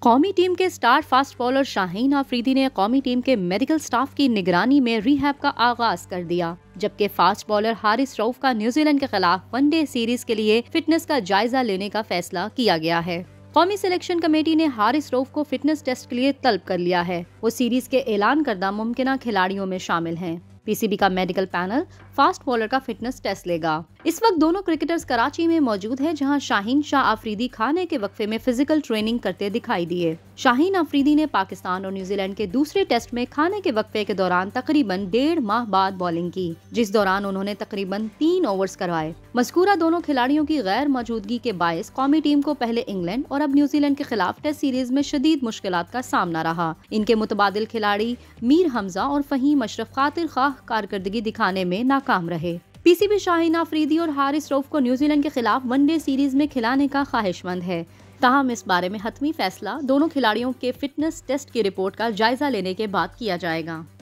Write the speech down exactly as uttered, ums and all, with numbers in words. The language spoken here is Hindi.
कौमी टीम के star fast bowler Shaheen Afridi ने कौमी टीम के मेडिकल स्टाफ की निगरानी में रिहैब का आगाज कर दिया, जबकि फास्ट बॉलर हारिस रऊफ का न्यूजीलैंड के खिलाफ वनडे सीरीज के लिए फिटनेस का जायजा लेने का फैसला किया गया है। कौमी सिलेक्शन कमेटी ने हारिस रऊफ को फिटनेस टेस्ट के लिए तलब कर लिया है। वो सीरीज के ऐलान करदा मुमकिन खिलाड़ियों में शामिल हैं। पीसीबी का मेडिकल पैनल फास्ट बॉलर का फिटनेस टेस्ट लेगा। इस वक्त दोनों क्रिकेटर्स कराची में मौजूद हैं, जहां शाहीन शाह आफरीदी खाने के वक्फे में फिजिकल ट्रेनिंग करते दिखाई दिए। शाहीन आफरीदी ने पाकिस्तान और न्यूजीलैंड के दूसरे टेस्ट में खाने के वक्फे के दौरान तकरीबन डेढ़ माह बाद बॉलिंग की, जिस दौरान उन्होंने तकरीबन तीन ओवर्स करवाए। मज़कूरा दोनों खिलाड़ियों की गैर मौजूदगी के बायस कौमी टीम को पहले इंग्लैंड और अब न्यूजीलैंड के खिलाफ टेस्ट सीरीज में शदीद मुश्किलात का सामना रहा। इनके मुतबादिल खिलाड़ी मीर हमजा और फहीम अशरफ खातिर खाह कारकर्दगी दिखाने में नाकाम रहे। पीसीबी शाहीन आफरीदी और हारिस रऊफ को न्यूजीलैंड के खिलाफ वनडे सीरीज में खिलाने का ख्वाहिशमंद है। ताहम इस बारे में हतमी फैसला दोनों खिलाड़ियों के फिटनेस टेस्ट की रिपोर्ट का जायजा लेने के बाद किया जाएगा।